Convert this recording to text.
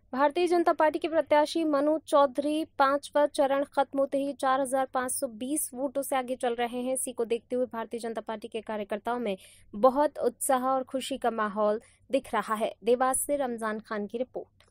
Bharatiya Janata party के प्रत्याशी मनु चौधरी पांचवा चरण खत्म होते ही 4,520 वोटों से आगे चल रहे हैं। इसी को देखते हुए भारतीय जनता पार्टी के कार्यकर्ताओं में बहुत उत्साह और खुशी का माहौल दिख रहा है। देवास से रमजान खान की रिपोर्ट।